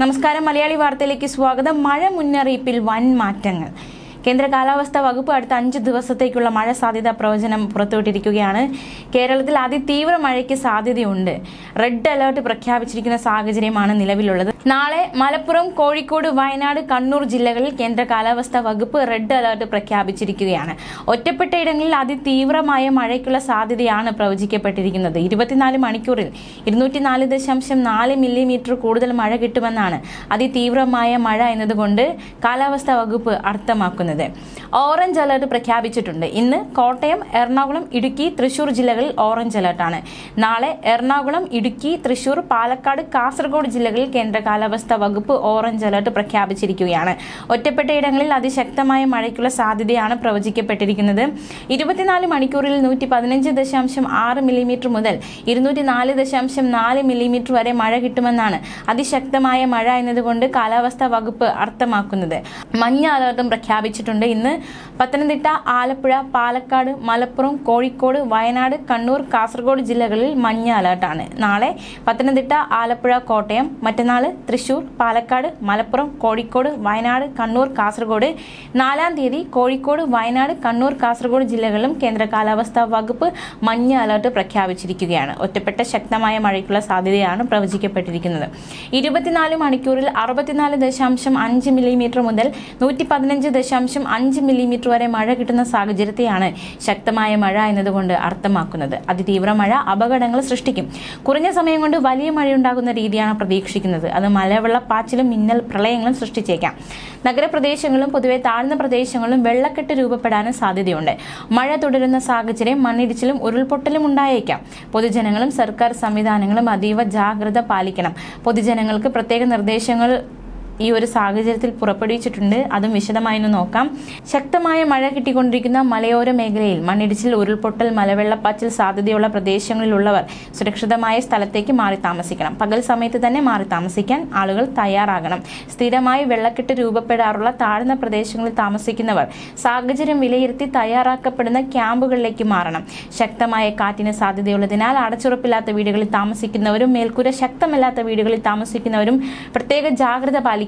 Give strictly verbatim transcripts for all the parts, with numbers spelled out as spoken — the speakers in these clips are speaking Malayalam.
നമസ്കാരം, മലയാളി വാർത്തയിലേക്ക് സ്വാഗതം. മഴ മുന്നറിയിപ്പിൽ വൻ മാറ്റങ്ങൾ. കേന്ദ്ര കാലാവസ്ഥാ വകുപ്പ് അടുത്ത അഞ്ച് ദിവസത്തേക്കുള്ള മഴ സാധ്യതാ പ്രവചനം പുറത്തുവിട്ടിരിക്കുകയാണ്. കേരളത്തിൽ അതിതീവ്ര മഴയ്ക്ക് സാധ്യതയുണ്ട്. റെഡ് അലർട്ട് പ്രഖ്യാപിച്ചിരിക്കുന്ന സാഹചര്യമാണ് നിലവിലുള്ളത്. നാളെ മലപ്പുറം, കോഴിക്കോട്, വയനാട്, കണ്ണൂർ ജില്ലകളിൽ കേന്ദ്ര കാലാവസ്ഥാ വകുപ്പ് റെഡ് അലർട്ട് പ്രഖ്യാപിച്ചിരിക്കുകയാണ്. ഒറ്റപ്പെട്ട ഇടങ്ങളിൽ അതിതീവ്രമായ മഴയ്ക്കുള്ള സാധ്യതയാണ് പ്രവചിക്കപ്പെട്ടിരിക്കുന്നത്. ഇരുപത്തിനാല് മണിക്കൂറിൽ ഇരുന്നൂറ്റി നാല് ദശാംശം നാല് മില്ലിമീറ്റർ കൂടുതൽ മഴ കിട്ടുമെന്നാണ് അതിതീവ്രമായ മഴ എന്നതുകൊണ്ട് കാലാവസ്ഥാ വകുപ്പ് അർത്ഥമാക്കുന്നത്. ഓറഞ്ച് അലർട്ട് പ്രഖ്യാപിച്ചിട്ടുണ്ട്. ഇന്ന് കോട്ടയം, എറണാകുളം, ഇടുക്കി, തൃശൂർ ജില്ലകളിൽ ഓറഞ്ച് അലർട്ടാണ്. നാളെ എറണാകുളം, ഇടുക്കി, തൃശൂർ, പാലക്കാട്, കാസർഗോഡ് ജില്ലകളിൽ കേന്ദ്ര കാലാവസ്ഥാ വകുപ്പ് ഓറഞ്ച് അലർട്ട് പ്രഖ്യാപിച്ചിരിക്കുകയാണ്. ഒറ്റപ്പെട്ട ഇടങ്ങളിൽ അതിശക്തമായ മഴയ്ക്കുള്ള സാധ്യതയാണ് പ്രവചിക്കപ്പെട്ടിരിക്കുന്നത്. ഇരുപത്തിനാല് മണിക്കൂറിൽ നൂറ്റി പതിനഞ്ച് ദശാംശം ആറ് മില്ലിമീറ്റർ മുതൽ ഇരുന്നൂറ്റി നാല് ദശാംശം നാല് മില്ലിമീറ്റർ വരെ മഴ കിട്ടുമെന്നാണ് അതിശക്തമായ മഴ എന്നതുകൊണ്ട് കാലാവസ്ഥാ വകുപ്പ് അർത്ഥമാക്കുന്നത്. മഞ്ഞ അലർട്ടും പ്രഖ്യാപിച്ചു. ഇന്ന് പത്തനംതിട്ട, ആലപ്പുഴ, പാലക്കാട്, മലപ്പുറം, കോഴിക്കോട്, വയനാട്, കണ്ണൂർ, കാസർഗോഡ് ജില്ലകളിൽ മഞ്ഞ അലർട്ടാണ്. നാളെ പത്തനംതിട്ട, ആലപ്പുഴ, കോട്ടയം, മറ്റന്നാൾ തൃശൂർ, പാലക്കാട്, മലപ്പുറം, കോഴിക്കോട്, വയനാട്, കണ്ണൂർ, കാസർഗോഡ്. നാലാം തീയതി കോഴിക്കോട്, വയനാട്, കണ്ണൂർ, കാസർഗോഡ് ജില്ലകളിലും കേന്ദ്ര കാലാവസ്ഥാ വകുപ്പ് മഞ്ഞ അലർട്ട് പ്രഖ്യാപിച്ചിരിക്കുകയാണ്. ഒറ്റപ്പെട്ട ശക്തമായ മഴയ്ക്കുള്ള സാധ്യതയാണ് പ്രവചിക്കപ്പെട്ടിരിക്കുന്നത്. ഇരുപത്തിനാല് മണിക്കൂറിൽ അറുപത്തിനാല് ദശാംശം അഞ്ച് മില്ലിമീറ്റർ മുതൽ നൂറ്റി പതിനഞ്ച് ദശാംശം അഞ്ച് മില്ലിമീറ്റർ വരെ മഴ കിട്ടുന്ന സാഹചര്യത്തെയാണ് ശക്തമായ മഴ എന്നതുകൊണ്ട് അർത്ഥമാക്കുന്നത്. അതിതീവ്ര മഴ അപകടങ്ങൾ സൃഷ്ടിക്കും. കുറഞ്ഞ സമയം കൊണ്ട് വലിയ മഴയുണ്ടാകുന്ന രീതിയാണ് പ്രതീക്ഷിക്കുന്നത്. അത് മലവെള്ളപ്പാച്ചിലും മിന്നൽ പ്രളയങ്ങളും സൃഷ്ടിച്ചേക്കാം. നഗരപ്രദേശങ്ങളും പൊതുവെ താഴ്ന്ന പ്രദേശങ്ങളിലും വെള്ളക്കെട്ട് രൂപപ്പെടാനും സാധ്യതയുണ്ട്. മഴ തുടരുന്ന സാഹചര്യം മണ്ണിടിച്ചിലും ഉരുൾപൊട്ടലും ഉണ്ടായേക്കാം. പൊതുജനങ്ങളും സർക്കാർ സംവിധാനങ്ങളും അതീവ ജാഗ്രത പാലിക്കണം. പൊതുജനങ്ങൾക്ക് പ്രത്യേക നിർദ്ദേശങ്ങൾ ഈ ഒരു സാഹചര്യത്തിൽ പുറപ്പെടുവിച്ചിട്ടുണ്ട്. അതും വിശദമായി നോക്കാം. ശക്തമായ മഴ കിട്ടിക്കൊണ്ടിരിക്കുന്ന മലയോര മേഖലയിൽ മണ്ണിടിച്ചിൽ, ഉരുൾപൊട്ടൽ, മലവെള്ളപ്പാച്ചിൽ സാധ്യതയുള്ള പ്രദേശങ്ങളിലുള്ളവർ സുരക്ഷിതമായ സ്ഥലത്തേക്ക് മാറി താമസിക്കണം. പകൽ സമയത്ത് തന്നെ മാറി താമസിക്കാൻ ആളുകൾ തയ്യാറാകണം. സ്ഥിരമായി വെള്ളക്കെട്ട് രൂപപ്പെടാറുള്ള താഴ്ന്ന പ്രദേശങ്ങളിൽ താമസിക്കുന്നവർ സാഹചര്യം വിലയിരുത്തി തയ്യാറാക്കപ്പെടുന്ന ക്യാമ്പുകളിലേക്ക് മാറണം. ശക്തമായ കാറ്റിന് സാധ്യതയുള്ളതിനാൽ അടച്ചുറപ്പില്ലാത്ത വീടുകളിൽ താമസിക്കുന്നവരും മേൽക്കൂര ശക്തമല്ലാത്ത വീടുകളിൽ താമസിക്കുന്നവരും പ്രത്യേക ജാഗ്രത പാലിക്കണം.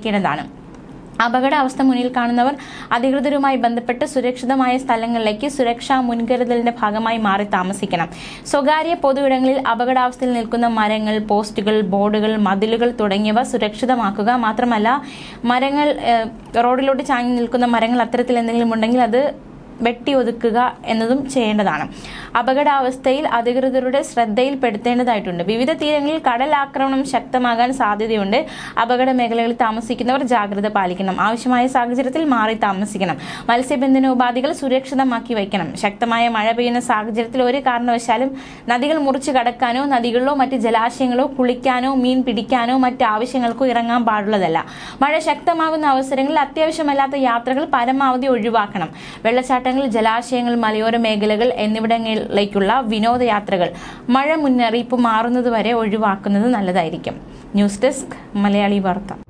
അപകടാവസ്ഥ മുന്നിൽ കാണുന്നവർ അധികൃതരുമായി ബന്ധപ്പെട്ട് സുരക്ഷിതമായ സ്ഥലങ്ങളിലേക്ക് സുരക്ഷാ മുൻകരുതലിന്റെ ഭാഗമായി മാറി താമസിക്കണം. സ്വകാര്യ പൊതു ഇടങ്ങളിൽ അപകടാവസ്ഥയിൽ നിൽക്കുന്ന മരങ്ങൾ, പോസ്റ്റുകൾ, ബോർഡുകൾ, മതിലുകൾ തുടങ്ങിയവ സുരക്ഷിതമാക്കുക. മാത്രമല്ല, മരങ്ങൾ റോഡിലോട്ട് ചാഞ്ഞു നിൽക്കുന്ന മരങ്ങൾ അത്തരത്തിൽ എന്തെങ്കിലും ഉണ്ടെങ്കിൽ അത് വെട്ടി ഒതുക്കുക എന്നതും ചെയ്യേണ്ടതാണ്. അപകടാവസ്ഥയിൽ അധികൃതരുടെ ശ്രദ്ധയിൽപ്പെടുത്തേണ്ടതായിട്ടുണ്ട്. വിവിധ തീരങ്ങളിൽ കടൽ ആക്രമണം ശക്തമാകാൻ സാധ്യതയുണ്ട്. അപകട മേഖലകളിൽ താമസിക്കുന്നവർ ജാഗ്രത പാലിക്കണം. ആവശ്യമായ സാഹചര്യത്തിൽ മാറി താമസിക്കണം. മത്സ്യബന്ധന ഉപാധികൾ സുരക്ഷിതമാക്കി വയ്ക്കണം. ശക്തമായ മഴ പെയ്യുന്ന സാഹചര്യത്തിൽ ഒരു കാരണവശാലും നദികൾ മുറിച്ചു കടക്കാനോ നദികളിലോ മറ്റ് ജലാശയങ്ങളോ കുളിക്കാനോ മീൻ പിടിക്കാനോ മറ്റ് ആവശ്യങ്ങൾക്കോ ഇറങ്ങാൻ പാടുള്ളതല്ല. മഴ ശക്തമാകുന്ന അവസരങ്ങളിൽ അത്യാവശ്യമല്ലാത്ത യാത്രകൾ പരമാവധി ഒഴിവാക്കണം. വെള്ളച്ചാട്ടങ്ങൾ, ജലാശയങ്ങൾ, മലയോര മേഖലകൾ എന്നിവിടങ്ങളിലേക്കുള്ള വിനോദയാത്രകൾ മഴ മുന്നറിയിപ്പ് മാറുന്നതുവരെ ഒഴിവാക്കുന്നത് നല്ലതായിരിക്കും. ന്യൂസ് ഡെസ്ക്, മലയാളി വാർത്ത.